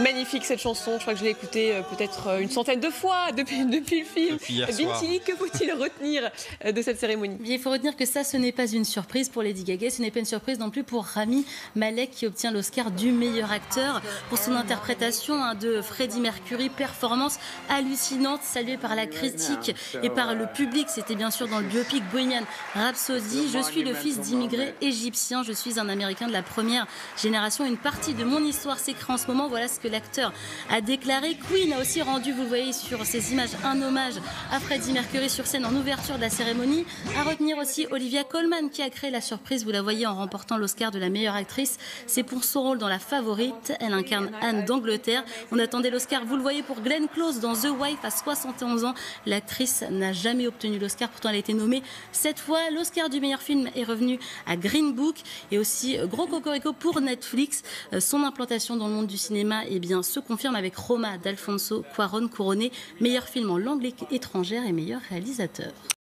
magnifique cette chanson, je crois que je l'ai écoutée peut-être une centaine de fois depuis le film. Binti, que faut-il retenir de cette cérémonie? Il faut retenir que ça, ce n'est pas une surprise pour Lady Gaga, ce n'est pas une surprise non plus pour Rami Malek qui obtient l'Oscar du meilleur acteur pour son interprétation de Freddie Mercury, performance hallucinante, saluée par la critique et par le public. C'était bien sûr dans le biopic Bohemian Rhapsody. Je suis le fils d'immigrés égyptiens, je suis un Américain de la première génération. Une partie de mon histoire s'écrit en ce moment. Voilà ce que l'acteur a déclaré. Queen a aussi rendu, vous le voyez sur ces images, un hommage à Freddie Mercury sur scène en ouverture de la cérémonie. À retenir aussi Olivia Colman qui a créé la surprise, vous la voyez en remportant l'Oscar de la meilleure actrice. C'est pour son rôle dans La Favorite. Elle incarne Anne d'Angleterre. On attendait l'Oscar, vous le voyez, pour Glenn Close dans The Wife à 71 ans. L'actrice n'a jamais obtenu l'Oscar, pourtant elle a été nommée 7 fois. L'Oscar du meilleur film est revenu à Green Book et aussi gros cocorico pour Netflix. Son implantation dans le monde du cinéma se confirme avec Roma d'Alfonso Cuarón, couronné meilleur film en langue étrangère et meilleur réalisateur.